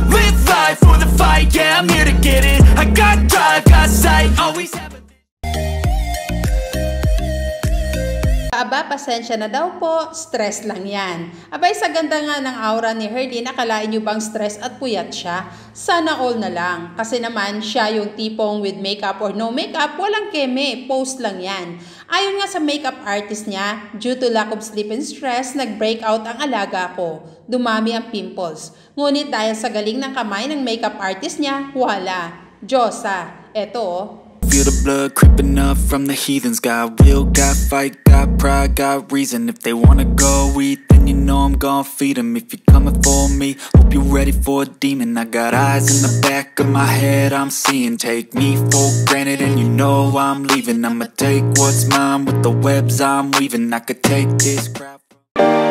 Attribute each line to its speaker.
Speaker 1: Live life for the fight, yeah, I'm here to get it. I got drive, got sight, always have a...
Speaker 2: Aba, pasensya na daw po, stress lang yan. Abay, sa ganda nga ng aura ni Herlene, akalain nyo bang stress at puyat siya? Sana all na lang. Kasi naman, siya yung tipong with makeup or no makeup, walang keme, post lang yan. Ayon nga sa makeup artist niya, due to lack of sleep and stress, nag-breakout ang alaga ko. Dumami ang pimples. Ngunit dahil sa galing ng kamay ng makeup artist niya, wala. Diyosa. Eto,
Speaker 1: Feel the blood creeping up from the heathens. Got will, got fight, got pride, got reason. If they wanna go eat, then you know I'm gon' feed them. If you're coming for me, hope you're ready for a demon. I got eyes in the back of my head, I'm seeing. Take me for granted and you know I'm leaving. I'ma take what's mine with the webs I'm weaving. I could take this crap.